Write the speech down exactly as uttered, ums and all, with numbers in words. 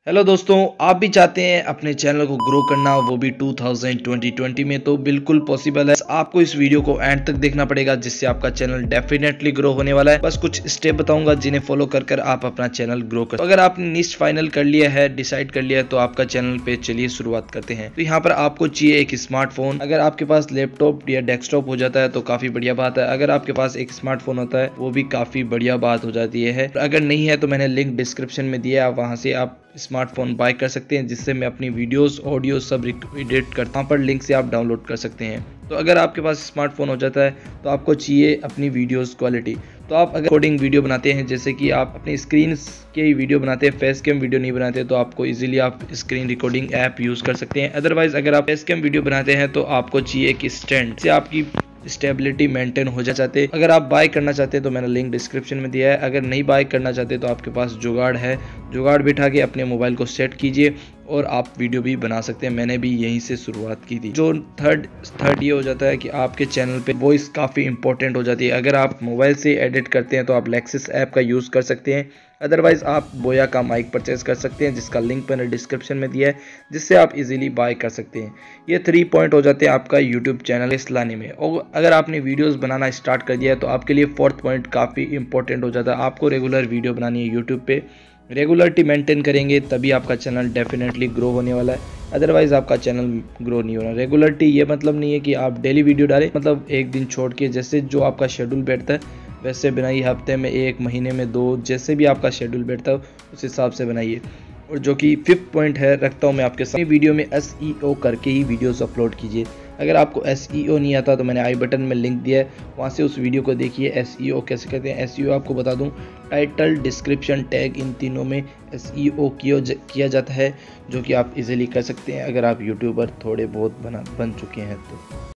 Hello दोस्तों, आप भी चाहते हैं अपने चैनल को ग्रो करना, वो भी टू थाउज़ेंड ट्वेंटी में, तो बिल्कुल पॉसिबल है। आपको इस वीडियो को एंड तक देखना पड़ेगा जिससे आपका चैनल डेफिनेटली ग्रो होने वाला है। बस कुछ स्टेप बताऊंगा जिन्हें फॉलो कर कर आप अपना चैनल ग्रो कर। तो अगर आपने निश फाइनल कर लिया है, डिसाइड कर लिया है, तो आपका चैनल पे चलिए शुरुआत करते हैं। तो यहाँ पर आपको चाहिए एक स्मार्टफोन। अगर आपके पास लैपटॉप या डेस्कटॉप हो जाता है तो काफी बढ़िया बात है। अगर आपके पास एक स्मार्टफोन होता है वो भी काफी बढ़िया बात हो जाती है। अगर नहीं है तो मैंने लिंक डिस्क्रिप्शन में दिया है, वहां से आप स्मार्टफोन बाय कर सकते हैं, जिससे मैं अपनी वीडियोस ऑडियो सब एडिट करता हूँ। पर लिंक से आप डाउनलोड कर सकते हैं। तो अगर आपके पास स्मार्टफोन हो जाता है तो आपको चाहिए अपनी वीडियोस क्वालिटी। तो आप अगर रिकॉर्डिंग वीडियो बनाते हैं, जैसे कि आप अपनी स्क्रीन के ही वीडियो बनाते हैं, फेस कैम वीडियो नहीं बनाते, तो आपको इजीली आप स्क्रीन रिकॉर्डिंग ऐप यूज कर सकते हैं। अदरवाइज अगर आप फेस कैम वीडियो बनाते हैं तो आपको चाहिए एक स्टैंड से आपकी स्टेबिलिटी मेंटेन हो जाते। अगर आप बाय करना चाहते हैं तो मैंने लिंक डिस्क्रिप्शन में दिया है। अगर नहीं बाय करना चाहते तो आपके पास जुगाड़ है, जुगाड़ बिठा के अपने मोबाइल को सेट कीजिए और आप वीडियो भी बना सकते हैं। मैंने भी यहीं से शुरुआत की थी। जो थर्ड थर्ड ये हो जाता है कि आपके चैनल पे वॉइस काफ़ी इंपॉर्टेंट हो जाती है। अगर आप मोबाइल से एडिट करते हैं तो आप लेक्सिस ऐप का यूज़ कर सकते हैं। अदरवाइज आप बोया का माइक परचेज कर सकते हैं, जिसका लिंक मैंने डिस्क्रिप्शन में दिया है, जिससे आप इजीली बाय कर सकते हैं। ये थ्री पॉइंट हो जाते हैं आपका यूट्यूब चैनल लाने में। और अगर आपने वीडियोस बनाना स्टार्ट कर दिया है तो आपके लिए फोर्थ पॉइंट काफ़ी इंपॉर्टेंट हो जाता है। आपको रेगुलर वीडियो बनानी है यूट्यूब पे। रेगुलरिटी मेंटेन करेंगे तभी आपका चैनल डेफिनेटली ग्रो होने वाला है। अदरवाइज आपका चैनल ग्रो नहीं होना। रेगुलरिटी ये मतलब नहीं है कि आप डेली वीडियो डालें, मतलब एक दिन छोड़ के, जैसे जो आपका शेड्यूल बैठता है वैसे बनाइए। हफ्ते में एक, महीने में दो, जैसे भी आपका शेड्यूल बैठता है उस हिसाब से बनाइए। और जो कि फिफ्थ पॉइंट है रखता हूँ मैं आपके सामने, वीडियो में एस ई ओ करके ही वीडियोस अपलोड कीजिए। अगर आपको एस ई ओ नहीं आता तो मैंने आई बटन में लिंक दिया है, वहाँ से उस वीडियो को देखिए। एस ई ओ कैसे करते हैं। एस ई ओ आपको बता दूँ, टाइटल, डिस्क्रिप्शन, टैग, इन तीनों में एस ई ओ किया जाता है, जो कि आप इजीली कर सकते हैं अगर आप यूट्यूबर थोड़े बहुत बना बन चुके हैं तो।